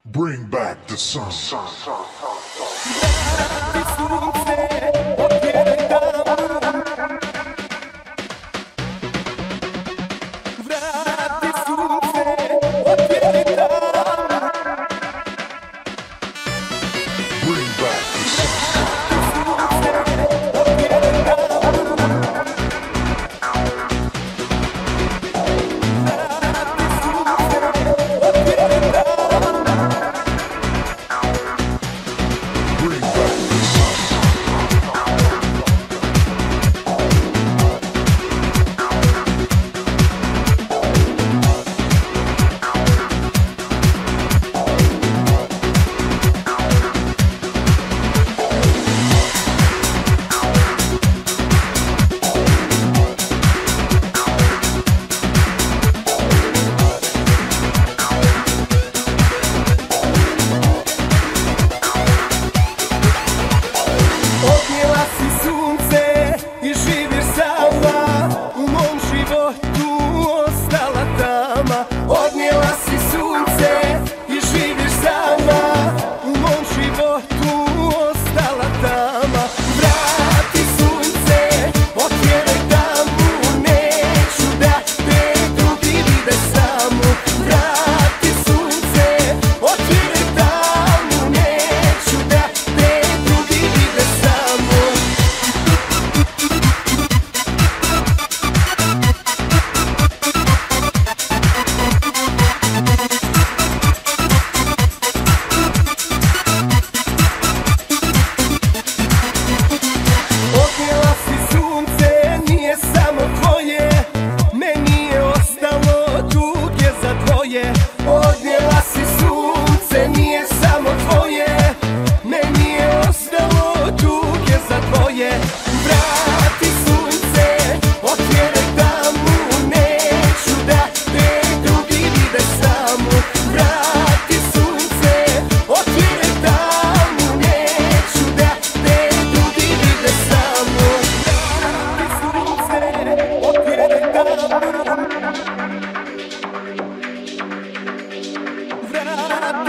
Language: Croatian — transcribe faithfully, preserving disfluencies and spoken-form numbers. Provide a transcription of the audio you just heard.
Bring back the sun. Bring back the sun. Odnijela si sunce i živiš sama, u mom životu ostala tama. Vrati sunce, otjeraj tamu, neću da te drugi vide samu. Vrati sunce, otjeraj tamu, neću da te drugi vide samu. Odnijela si sunce, nije samo tvoje, meni je ostalo tuge za dvoje. Vrati sunce, otjeraj tamu, neću da te drugi vide samu. Vrati sunce, otjeraj tamu, neću da te drugi vide samu. Vrati sunce, otjeraj tamu.